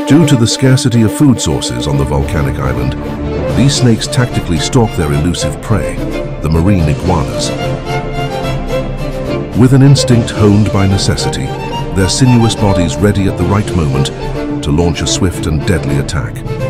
Due to the scarcity of food sources on the volcanic island, these snakes tactically stalk their elusive prey, the marine iguanas. With an instinct honed by necessity, their sinuous bodies ready at the right moment to launch a swift and deadly attack.